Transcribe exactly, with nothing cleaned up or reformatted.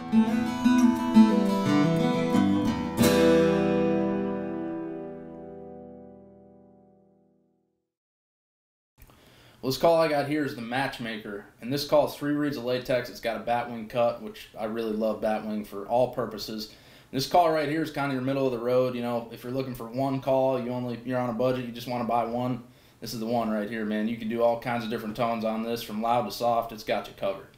Well, this call I got here is the Matchmaker, and this call is three reeds of latex. It's got a batwing cut, which I really love batwing for all purposes. This call right here is kind of your middle of the road. You know, if you're looking for one call, you only you're on a budget, you just want to buy one. This is the one right here, man. You can do all kinds of different tones on this, from loud to soft. It's got you covered.